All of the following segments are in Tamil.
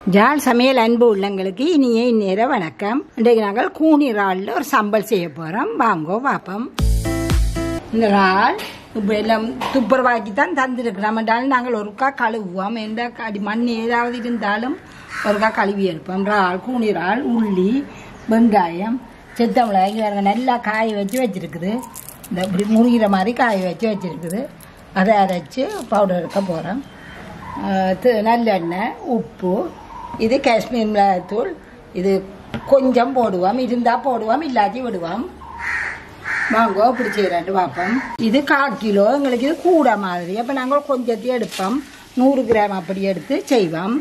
யாழ் சமையல் அன்பு உள்ளங்களுக்கு இனிய இந்நேர வணக்கம். இன்றைக்கு நாங்கள் கூனி இறால்ல ஒரு சம்பல் செய்ய போகிறோம். வாங்கோ பார்ப்போம். இந்த இறால் இப்போ எல்லாம் துப்புரவாக்கி தான் தந்துருக்கிறோம். என்றாலும் நாங்கள் ஒருக்கா கழுவுவோம். எந்த அடி மண் ஏதாவது இருந்தாலும் ஒருக்கா கழுவி எடுப்போம். இறால் கூனி இறால், உள்ளி, வெங்காயம், செத்த மிளகாய் நல்லா காய வச்சு வச்சுருக்குது. இந்த இப்படி முறிகிற மாதிரி காய வச்சு வச்சுருக்குது. அதை அரைச்சி பவுடர் எடுக்க போகிறோம். நல்லெண்ணெய், உப்பு, இது காஷ்மீர் மிளகாய்த்தூள். இது கொஞ்சம் போடுவோம், இருந்தால் போடுவோம், இல்லாட்டி விடுவோம். வாங்கோ இப்படி செய்யறாண்டு பார்ப்போம். இது 1/4 கிலோ, எங்களுக்கு இது கூட மாதிரி. அப்போ நாங்கள் கொஞ்சத்தையும் எடுப்போம். 100 கிராம் அப்படி எடுத்து செய்வோம்.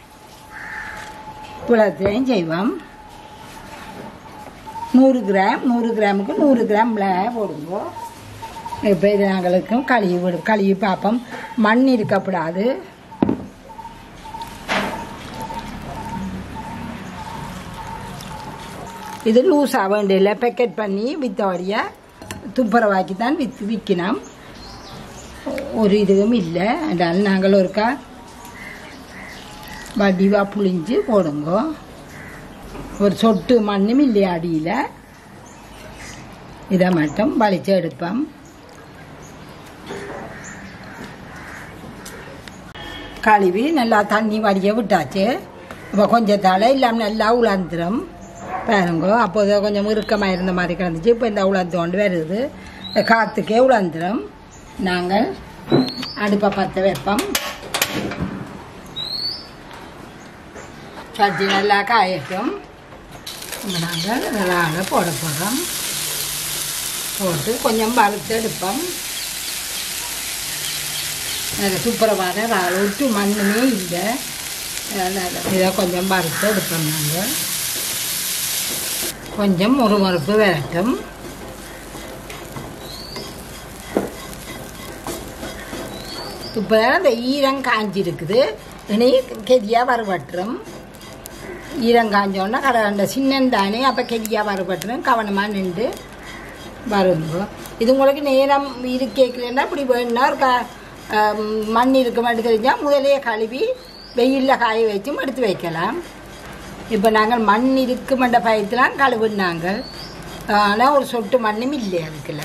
புளத்தையும் செய்வோம். 100 கிராமுக்கு 100 கிராம் மிளகாய் போடுங்க. இப்போ இது நாங்களுக்கும் கழுவி பார்ப்போம். மண் இருக்கப்படாது. இது லூஸாக வேண்டியில்ல, பேக்கெட் பண்ணி வித்தோடைய துப்புரவாக்கி தான் விற்கணும். ஒரு இதுவும் இல்லை. அதனால நாங்கள் ஒருக்கா வடிவாக புளிஞ்சு போடுங்க. ஒரு சொட்டு மண்ணும் இல்லை அடியில். இதை மட்டும் வலிச்சு எடுப்போம். கழுவி நல்லா தண்ணி வடிய விட்டாச்சு. இப்போ கொஞ்சம் தலை இல்லாமல் நல்லா உலர்ந்துடும் பாருங்க. அப்போது கொஞ்சம் இறுக்கமாக இருந்த மாதிரி கிடந்துச்சு. இப்போ இந்த உலர்ந்து கொண்டு வருது. காற்றுக்கே உலர்ந்துடும். நாங்கள் அடுப்பை பற்ற வைப்போம். சட்டி நல்லா காயட்டும். நாங்கள் இறாலை போட போகிறோம். போட்டு கொஞ்சம் வறுத்து எடுப்போம். துப்புரவான இறால் விட்டு மண்ணுமே இல்லை. இதை கொஞ்சம் வறுத்து எடுப்போம். நாங்கள் கொஞ்சம் முறுமுறுப்பு வரட்டும். இப்போ இந்த ஈரம் காஞ்சிருக்குது. இனி கெதியாக வறுபட்டுரும். ஈரம் காஞ்சோன்னா அந்த சின்னந்தானே அப்போ கெதியாக வறுபட்டுரும். கவனமாக நின்று வருங்க. இது உங்களுக்கு நேரம் இருக்கேக்கலன்னா இப்படி வேணுன்னா ஒரு மண் இருக்க மாட்டு தெரிஞ்சால் முதலே கழுவி வெயிலில் காய வச்சும் எடுத்து வைக்கலாம். இப்போ நாங்கள் மண் இருக்குமென்ற பயத்தெலாம் கழுவுனாங்க. ஆனால் ஒரு சொட்டு மண்ணும் இல்லை அதுக்குள்ள.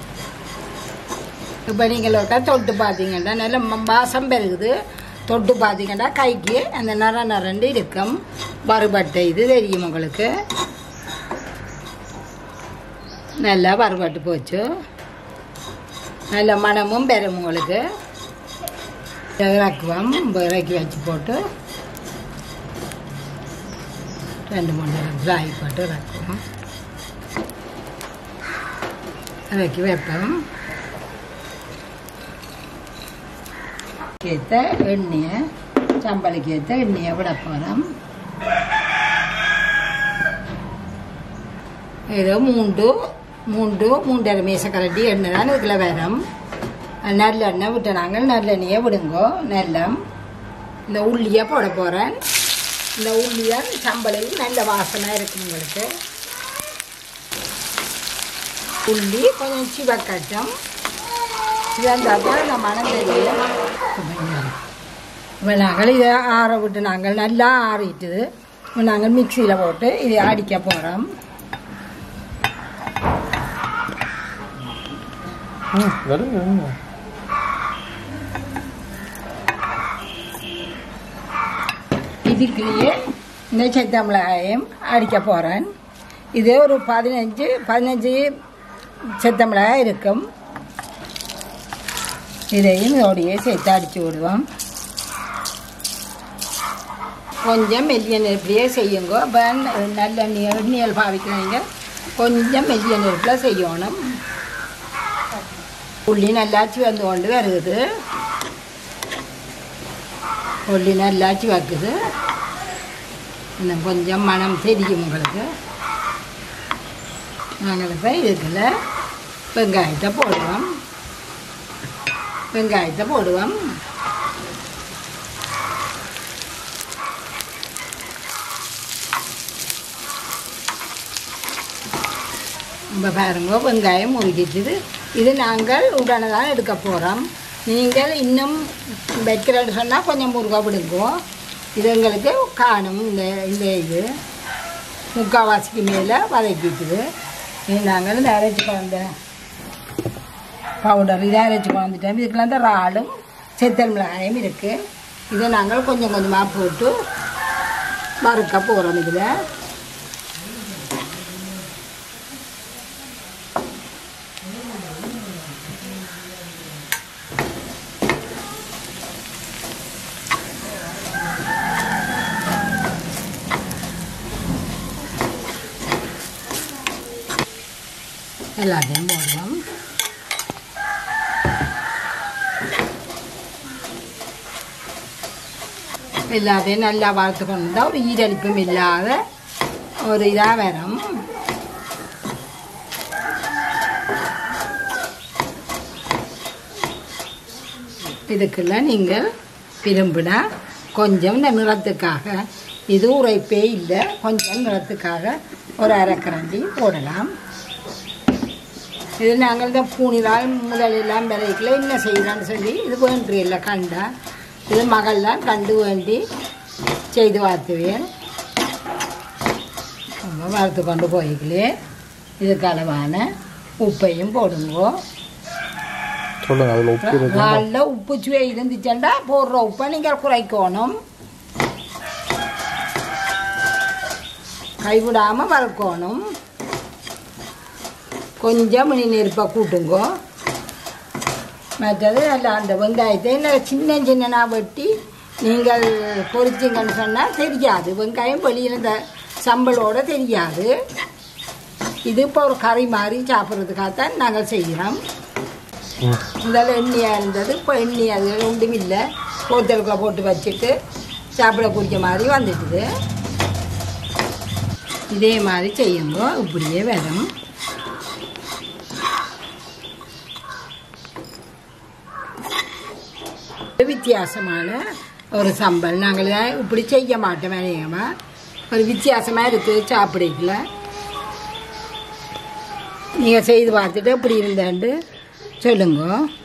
இப்போ நீங்கள் ஒருக்கா தொட்டு பார்த்தீங்கன்னா நல்ல வாசம் பெருகுது. தொட்டு பார்த்தீங்கன்னா கைக்கு அந்த நரண்டு இருக்கும். வறுபட்டை இது தெரியும் உங்களுக்கு. நல்லா வறுபட்டு போச்சு. நல்ல மணமும் பெறும் உங்களுக்கு. இறக்குவோம். இறக்கி வச்சு போட்டு 2-3 நேரம் ஃப்ரை போட்டு இறக்குவோம். இறக்கி வைப்போம். ஏற்ற எண்ணெயை, சம்பளுக்கு ஏற்ற எண்ணெயை விட போகிறோம். ஏதோ 3-3.5 மேசக்கரண்டி எண்ணெய் தான் இதுக்குள்ள வரும். நல்லெண்ணெய் விட்டு நாங்கள் நல்லெண்ணெயை விடுங்கோ. நல்லம் இந்த உள்ளியை போட போகிறேன். இந்த உள்ளி தான் சம்பளையும் நல்ல வாசனை இருக்கும் உங்களுக்கு. உள்ளி கொஞ்சம் சிவக்கட்டும். சிவந்தால் தான் இந்த மனம் தெரியும். இப்போ நாங்கள் இதை ஆற விட்டு நாங்கள் நல்லா ஆறிட்டுது. இப்போ நாங்கள் மிக்சியில் போட்டு இதை அடிக்க போகிறோம். இதுக்குள்ளேயே இந்த செத்த மிளகாயும் அடிக்க போகிறேன். இது ஒரு 15 செத்த மிளகாய் இருக்கும். இதையும் இதோடையே சேர்த்து அடித்து விடுவோம். கொஞ்சம் மெல்லிய நெருப்பிலேயே செய்யுங்க. இப்போ நல்ல எண்ணெயில் பாவிக்கிறீங்க. கொஞ்சம் மெல்லிய நெருப்பில் செய்யணும். உள்ளி நல்லாச்சி வந்து கொண்டு வருது. உள்ளி நல்லாச்சி வைக்குது. இன்னும் கொஞ்சம் மனம் தெரியும் உங்களுக்கு. நாங்கள் இப்போ இதுக்குள்ள வெங்காயத்தை போடுவோம். இப்போ பாருங்க வெங்காயம் முறுக்கிட்டுது. இது நாங்கள் உடனே தான் எடுக்க போகிறோம். நீங்கள் இன்னும் வைக்கிறேன்னு சொன்னால் கொஞ்சம் முருகா விடுங்கோ. இது எங்களுக்கு காணும். இந்த இது முக்கால்வாசிக்கு மேலே வதக்கிட்டுது. நாங்கள் இந்த அரைச்சி குழந்த பவுடர் இதை அரைச்சி குழந்துட்டோம். இதுக்குள்ள இந்த இறாலும் செத்தல் மிளகாயும் இருக்குது. இதை நாங்கள் கொஞ்சம் கொஞ்சமாக போட்டு வறுக்க போகிறோம். இதில் எல்லாத்தையும் போடுவோம். எல்லாத்தையும் நல்லா வறுத்து கொண்டு வந்தால் ஒரு ஈரலிப்பும் இல்லாத ஒரு இதாக வரும். இதுக்குள்ள நீங்கள் விரும்பினா கொஞ்சம் இந்த நிறத்துக்காக, இது உரைப்பே இல்லை, கொஞ்சம் நிறத்துக்காக ஒரு அரைக்கரண்டி போடலாம். இது நாங்கள் இந்த பூனிலால் முதலெல்லாம் விரைக்கல என்ன செய்யலான்னு சொல்லி இது வேண்டி இல்லை கண்டா இது மகள்லாம் கண்டு வேண்டி செய்து பார்த்துவேன். ரொம்ப வறுத்து கொண்டு போய்க்கலே இதுக்கு அளவான உப்பையும் போடுங்கோ. நல்ல உப்பு சுவை இருந்துச்சுண்டா போடுற உப்பை நீங்கள் குறைக்கணும். கைவிடாமல் வறுக்கணும். கொஞ்சம் மணி நெருப்பை கூட்டுங்கோ. மற்றது நல்லா அந்த வெங்காயத்தை இல்லை சின்ன சின்னனாக வெட்டி நீங்கள் பொரிச்சிங்கன்னு சொன்னால் தெரியாது. வெங்காயம் வெளியில் இந்த சம்பளோடு தெரியாது. இது இப்போ ஒரு கறி மாதிரி சாப்பிட்றதுக்காகத்தான் நாங்கள் செய்கிறோம். முதல்ல எண்ணெயாக இருந்தது, இப்போ எண்ணெய் அது ஒன்றும் இல்லை. போத்தலுக்குள்ள போட்டு வச்சுட்டு சாப்பிட பிடிச்ச மாதிரி வந்துட்டுது. இதே மாதிரி செய்யுங்க, இப்படியே வரும். வித்தியாசமான ஒரு சம்பல் நாங்கள் இப்படி செய்ய மாட்டோம். வேலையமாக ஒரு வித்தியாசமாக இருக்குது சாப்பிடல. நீங்கள் செய்து பார்த்துட்டு இப்படி இருந்தாண்டு சொல்லுங்க.